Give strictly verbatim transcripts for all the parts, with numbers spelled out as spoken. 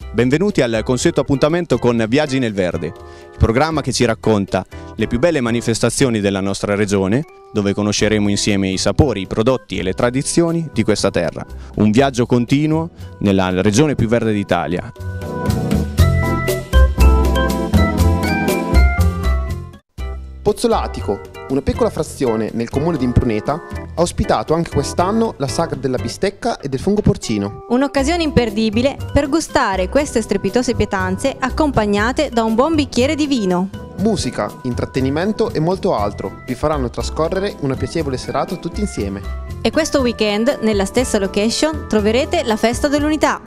Benvenuti al consueto appuntamento con Viaggi nel Verde, il programma che ci racconta le più belle manifestazioni della nostra regione, dove conosceremo insieme i sapori, i prodotti e le tradizioni di questa terra. Un viaggio continuo nella regione più verde d'Italia. Pozzolatico, una piccola frazione nel comune di Impruneta, ha ospitato anche quest'anno la sagra della bistecca e del fungo porcino. Un'occasione imperdibile per gustare queste strepitose pietanze accompagnate da un buon bicchiere di vino. Musica, intrattenimento e molto altro vi faranno trascorrere una piacevole serata tutti insieme. E questo weekend, nella stessa location, troverete la Festa dell'Unità.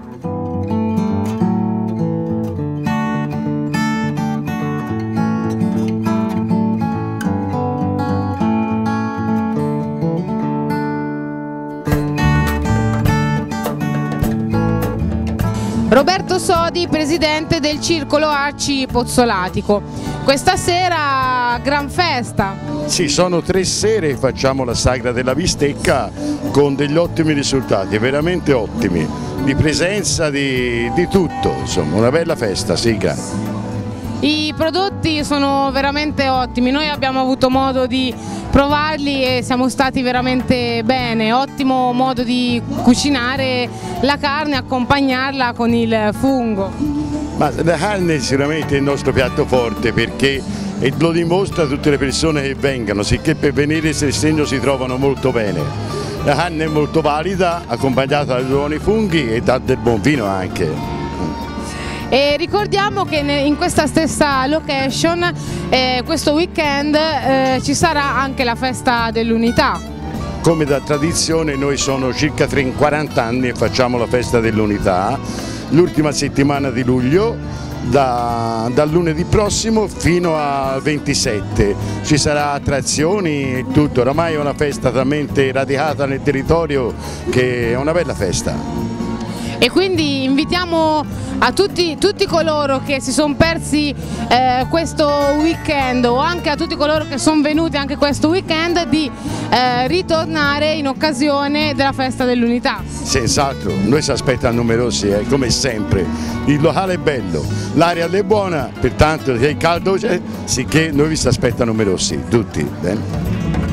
Roberto Sodi, presidente del Circolo Arci Pozzolatico. Questa sera gran festa. Sì, sono tre sere che facciamo la sagra della bistecca con degli ottimi risultati, veramente ottimi, di presenza, di, di tutto, insomma, una bella festa, sì. I prodotti sono veramente ottimi, noi abbiamo avuto modo di provarli e siamo stati veramente bene, ottimo modo di cucinare la carne, accompagnarla con il fungo. Ma la carne sicuramente è il nostro piatto forte perché e lo dimostra tutte le persone che vengono, sicché per venire il Sestegno si trovano molto bene. La carne è molto valida, accompagnata da buoni funghi e da del buon vino anche. E ricordiamo che in questa stessa location eh, questo weekend eh, ci sarà anche la Festa dell'Unità. Come da tradizione noi sono circa quaranta anni e facciamo la Festa dell'Unità, l'ultima settimana di luglio, da, dal lunedì prossimo fino al ventisette. Ci sarà attrazioni e tutto, oramai è una festa talmente radicata nel territorio che è una bella festa. E quindi invitiamo a tutti, tutti coloro che si sono persi eh, questo weekend o anche a tutti coloro che sono venuti anche questo weekend di eh, ritornare in occasione della Festa dell'Unità. Senz'altro, noi si aspettano numerosi, eh, come sempre, il locale è bello, l'aria è buona, pertanto che il caldo c'è, sicché noi vi si aspettano numerosi, tutti. Bene?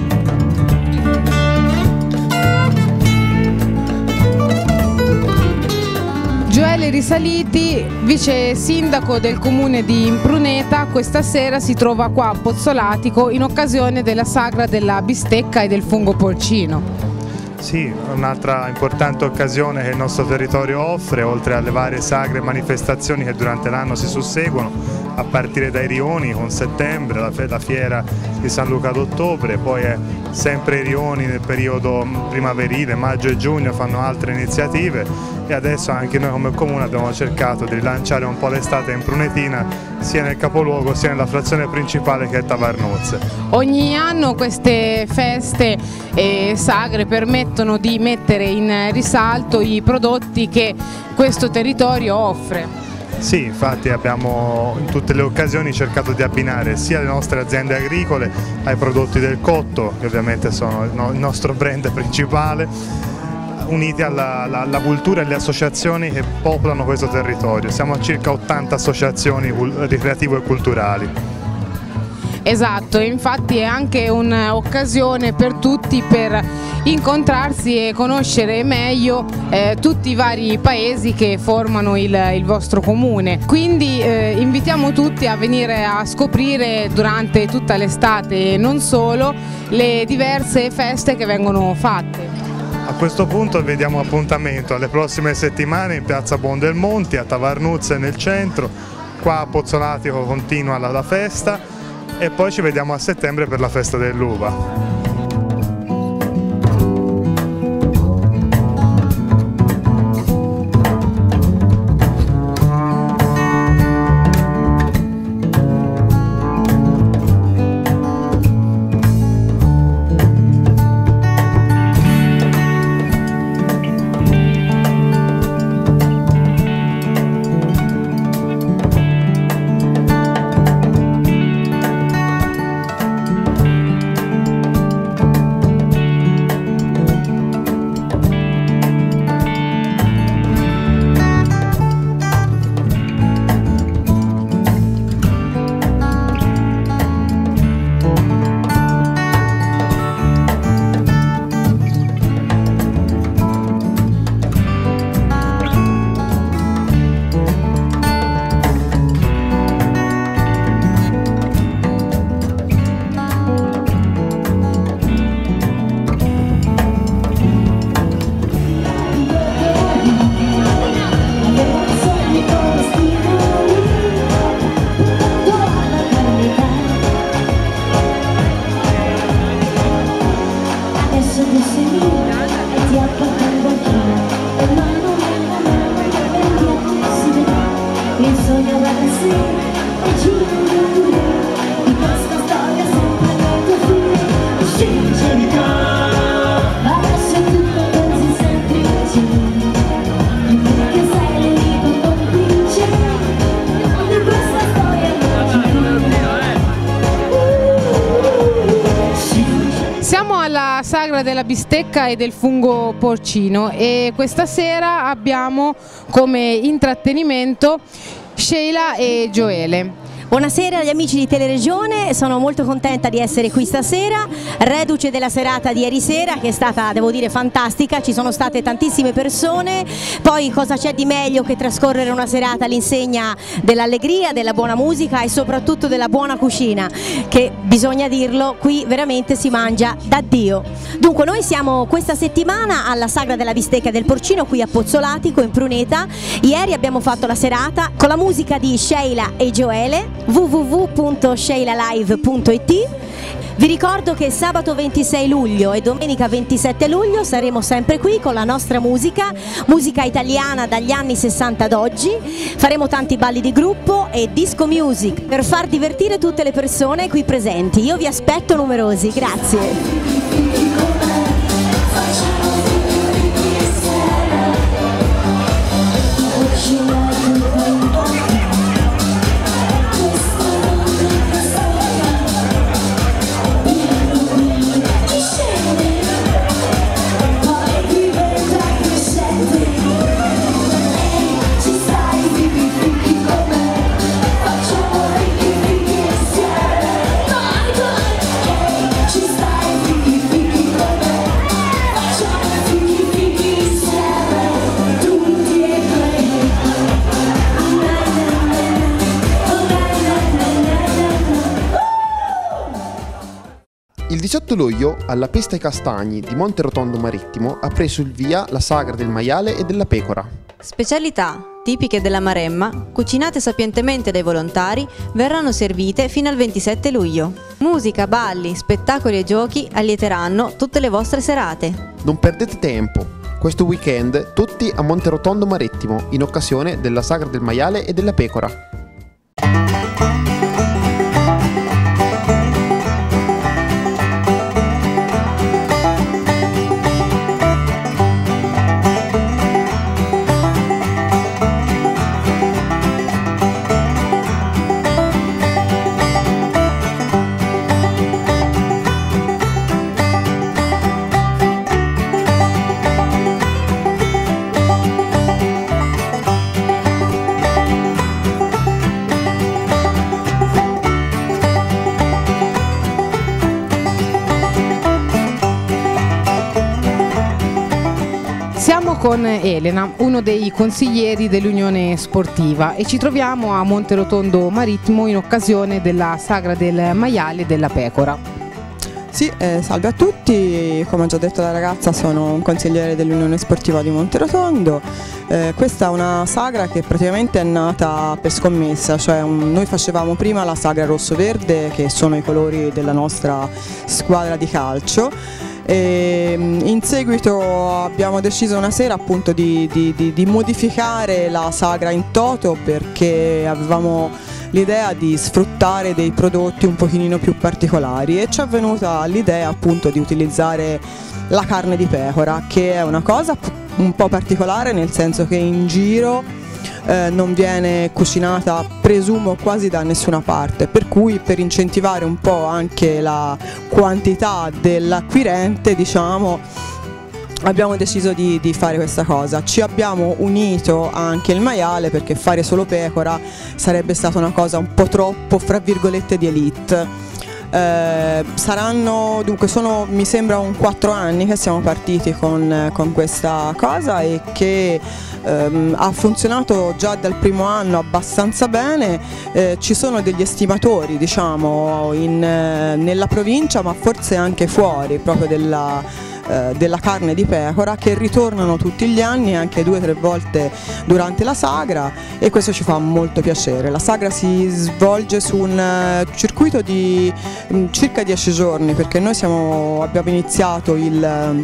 Gioele Risaliti, vice sindaco del comune di Impruneta, questa sera si trova qua a Pozzolatico in occasione della sagra della bistecca e del fungo porcino. Sì, un'altra importante occasione che il nostro territorio offre, oltre alle varie sagre e manifestazioni che durante l'anno si susseguono, a partire dai rioni con settembre, la, la fiera di San Luca d'ottobre, poi è sempre i rioni nel periodo primaverile, maggio e giugno fanno altre iniziative e adesso anche noi come comune abbiamo cercato di rilanciare un po' l'estate imprunetina sia nel capoluogo sia nella frazione principale che è Tavarnuzze. Ogni anno queste feste e sagre permettono di mettere in risalto i prodotti che questo territorio offre. Sì, infatti abbiamo in tutte le occasioni cercato di abbinare sia le nostre aziende agricole ai prodotti del cotto, che ovviamente sono il nostro brand principale, uniti alla, alla, alla cultura e alle associazioni che popolano questo territorio. Siamo a circa ottanta associazioni ricreative e culturali. Esatto, infatti è anche un'occasione per tutti per incontrarsi e conoscere meglio eh, tutti i vari paesi che formano il, il vostro comune. Quindi eh, invitiamo tutti a venire a scoprire durante tutta l'estate e non solo le diverse feste che vengono fatte. A questo punto vediamo appuntamento alle prossime settimane in piazza Buondelmonti, a Tavarnuzze nel centro, qua a Pozzolatico continua la, la festa e poi ci vediamo a settembre per la festa dell'uva. della bistecca e del fungo porcino, e questa sera abbiamo come intrattenimento Sheila e Gioele. Buonasera agli amici di Teleregione, sono molto contenta di essere qui stasera, reduce della serata di ieri sera che è stata, devo dire, fantastica, ci sono state tantissime persone, poi cosa c'è di meglio che trascorrere una serata all'insegna dell'allegria, della buona musica e soprattutto della buona cucina, che bisogna dirlo, qui veramente si mangia da Dio. Dunque noi siamo questa settimana alla Sagra della Bistecca e del Porcino qui a Pozzolatico in Pruneta. Ieri abbiamo fatto la serata con la musica di Sheila e Gioele, w w w punto sheila live punto i t. Vi ricordo che sabato ventisei luglio e domenica ventisette luglio saremo sempre qui con la nostra musica, musica italiana dagli anni sessanta ad oggi. Faremo tanti balli di gruppo e disco music per far divertire tutte le persone qui presenti. Io vi aspetto numerosi, grazie. Il diciotto luglio, alla Pista ai Castagni di Monterotondo Marittimo, ha preso il via la Sagra del maiale e della pecora. Specialità tipiche della Maremma, cucinate sapientemente dai volontari, verranno servite fino al ventisette luglio. Musica, balli, spettacoli e giochi allieteranno tutte le vostre serate. Non perdete tempo, questo weekend tutti a Monterotondo Marittimo in occasione della Sagra del maiale e della pecora. Siamo con Elena, uno dei consiglieri dell'Unione Sportiva, e ci troviamo a Monterotondo Marittimo in occasione della Sagra del maiale e della pecora. Sì, eh, salve a tutti, come ha già detto la ragazza sono un consigliere dell'Unione Sportiva di Monterotondo. Eh, questa è una sagra che praticamente è nata per scommessa, cioè un, noi facevamo prima la sagra rosso-verde, che sono i colori della nostra squadra di calcio. E in seguito abbiamo deciso una sera appunto di, di, di, di modificare la sagra in toto, perché avevamo l'idea di sfruttare dei prodotti un pochino più particolari, e ci è venuta l'idea appunto di utilizzare la carne di pecora, che è una cosa un po' particolare, nel senso che in giro Eh, non viene cucinata, presumo, quasi da nessuna parte, per cui per incentivare un po' anche la quantità dell'acquirente, diciamo, abbiamo deciso di, di fare questa cosa. Ci abbiamo unito anche il maiale, perché fare solo pecora sarebbe stata una cosa un po' troppo, fra virgolette, di elite. Eh, saranno, dunque sono, mi sembra un quattro anni che siamo partiti con, con questa cosa, e che ehm, ha funzionato già dal primo anno abbastanza bene. Eh, ci sono degli estimatori, diciamo, in, eh, nella provincia, ma forse anche fuori proprio della della carne di pecora, che ritornano tutti gli anni, anche due o tre volte durante la sagra, e questo ci fa molto piacere. La sagra si svolge su un circuito di circa dieci giorni, perché noi siamo, abbiamo iniziato il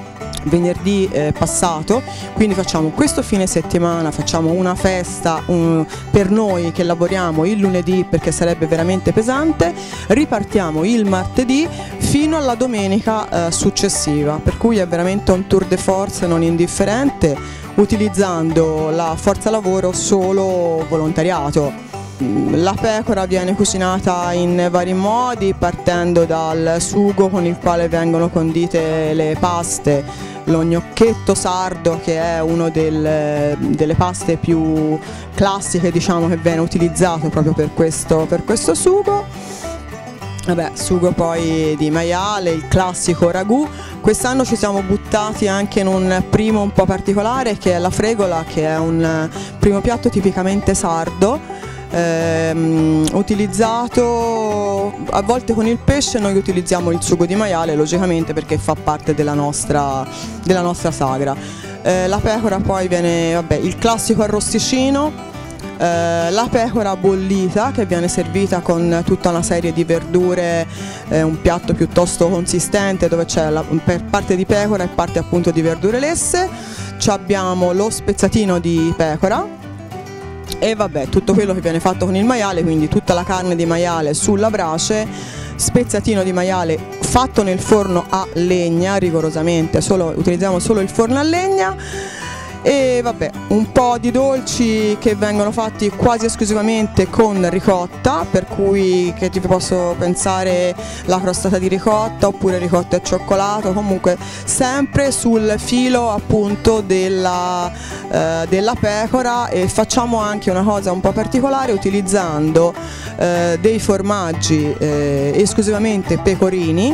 venerdì eh, passato, quindi facciamo questo fine settimana, facciamo una festa um, per noi che lavoriamo il lunedì, perché sarebbe veramente pesante, ripartiamo il martedì fino alla domenica eh, successiva, per cui è veramente un tour de force non indifferente, utilizzando la forza lavoro solo volontariato. la pecora viene cucinata in vari modi, partendo dal sugo con il quale vengono condite le paste, lo gnocchetto sardo, che è una del, delle paste più classiche, diciamo, che viene utilizzato proprio per questo, per questo sugo. Vabbè, sugo poi di maiale, il classico ragù. Quest'anno ci siamo buttati anche in un primo un po' particolare, che è la fregola, che è un primo piatto tipicamente sardo, ehm, utilizzato a volte con il pesce. Noi utilizziamo il sugo di maiale, logicamente, perché fa parte della nostra, della nostra sagra. Eh, la pecora poi viene, vabbè, il classico arrosticino, eh, la pecora bollita, che viene servita con tutta una serie di verdure, eh, un piatto piuttosto consistente dove c'è la parte di pecora e parte appunto di verdure lesse. Ci abbiamo lo spezzatino di pecora e vabbè, tutto quello che viene fatto con il maiale, quindi tutta la carne di maiale sulla brace, spezzatino di maiale fatto nel forno a legna, rigorosamente, solo, utilizziamo solo il forno a legna. E vabbè, un po' di dolci che vengono fatti quasi esclusivamente con ricotta, per cui che ti posso pensare la crostata di ricotta oppure ricotta e cioccolato, comunque sempre sul filo appunto della, eh, della pecora. E facciamo anche una cosa un po' particolare, utilizzando eh, dei formaggi eh, esclusivamente pecorini,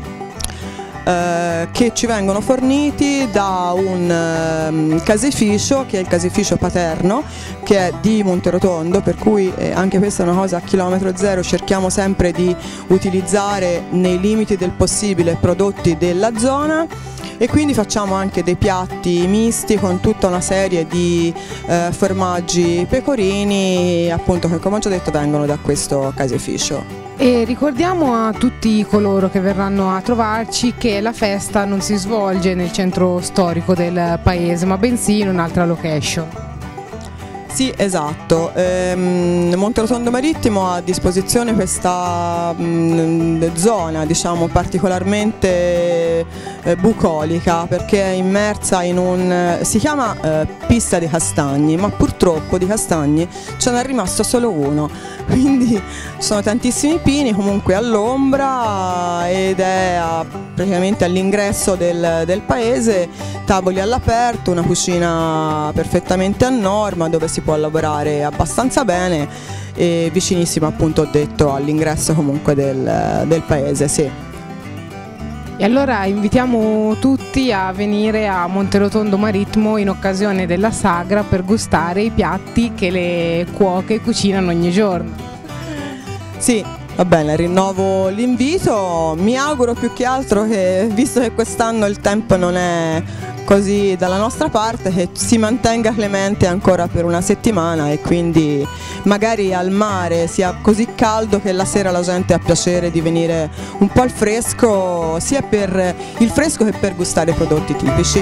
Eh, che ci vengono forniti da un eh, caseificio, che è il caseificio paterno, che è di Monterotondo, per cui eh, anche questa è una cosa a chilometro zero. Cerchiamo sempre di utilizzare nei limiti del possibile prodotti della zona, e quindi facciamo anche dei piatti misti con tutta una serie di eh, formaggi pecorini, appunto, che come ho già detto vengono da questo caseificio. E ricordiamo a tutti coloro che verranno a trovarci che la festa non si svolge nel centro storico del paese, ma bensì in un'altra location. Sì, esatto. Ehm, Monterotondo Marittimo ha a disposizione questa mh, zona, diciamo, particolarmente eh, bucolica, perché è immersa in un... si chiama eh, pista di castagni, ma purtroppo di castagni ce n'è rimasto solo uno, quindi ci sono tantissimi pini comunque all'ombra, ed è a, praticamente all'ingresso del, del paese, tavoli all'aperto, una cucina perfettamente a norma dove si può lavorare abbastanza bene, e vicinissimo, appunto, ho detto, all'ingresso comunque del, del paese, sì. E allora invitiamo tutti a venire a Monterotondo Marittimo in occasione della sagra per gustare i piatti che le cuoche cucinano ogni giorno. Sì, va bene, rinnovo l'invito. Mi auguro più che altro che, visto che quest'anno il tempo non è così dalla nostra parte, che si mantenga clemente ancora per una settimana, e quindi magari al mare sia così caldo che la sera la gente ha piacere di venire un po' al fresco, sia per il fresco che per gustare i prodotti tipici.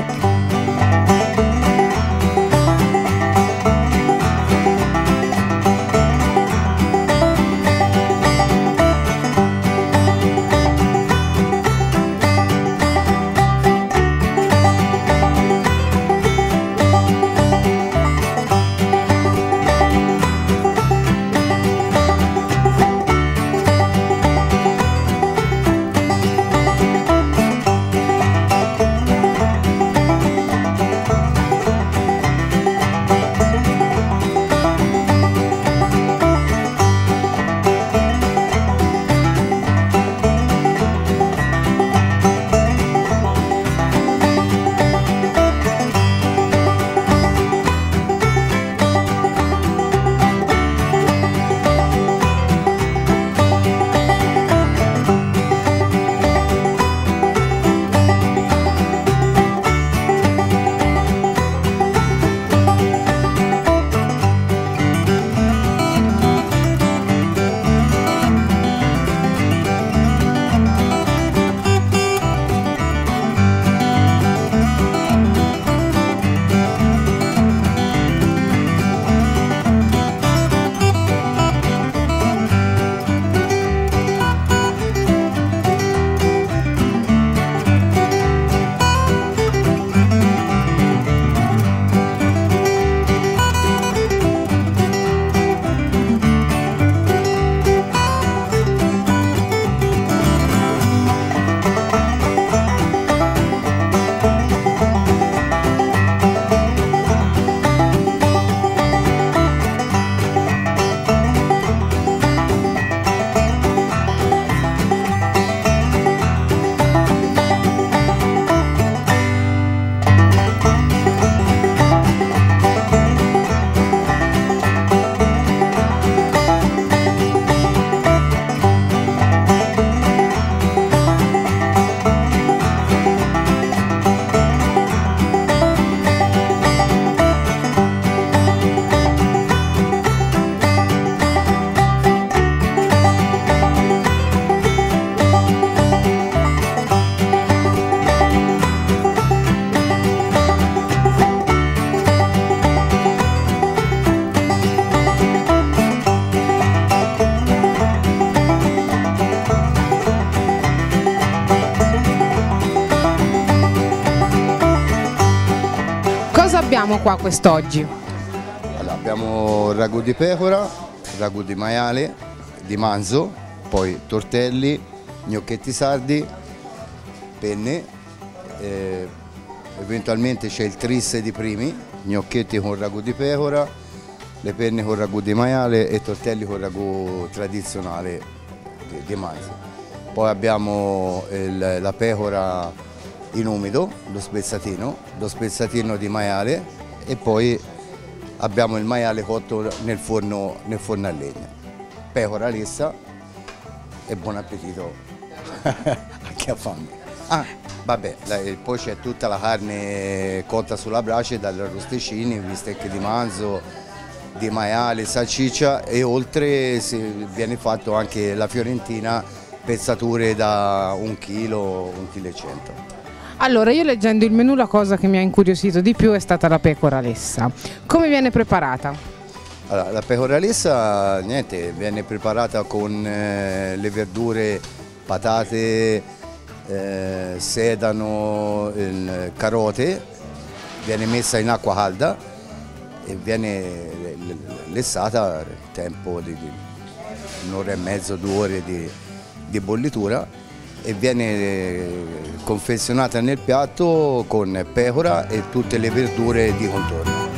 Cosa abbiamo qua quest'oggi? Allora, abbiamo ragù di pecora, ragù di maiale, di manzo, poi tortelli, gnocchetti sardi, penne, eh, eventualmente c'è il trisse di primi, gnocchetti con ragù di pecora, le penne con ragù di maiale e tortelli con ragù tradizionale di, di manzo. Poi abbiamo il, la pecora in umido, lo spezzatino, lo spezzatino di maiale e poi abbiamo il maiale cotto nel forno, nel forno a legna. Pecora lessa e buon appetito a chi ha fame. Ah, vabbè, la, poi c'è tutta la carne cotta sulla brace, dagli arrosticini, bistecche di manzo, di maiale, salsiccia e oltre si, viene fatto anche la fiorentina, pezzature da un chilo, un chilo e cento. Allora, io leggendo il menù la cosa che mi ha incuriosito di più è stata la pecora lessa. Come viene preparata? Allora, la pecora lessa, niente, viene preparata con eh, le verdure, patate, eh, sedano, il, carote, viene messa in acqua calda e viene lessata nel tempo di, di un'ora e mezzo, due ore di, di bollitura e viene confezionata nel piatto con pecora e tutte le verdure di contorno.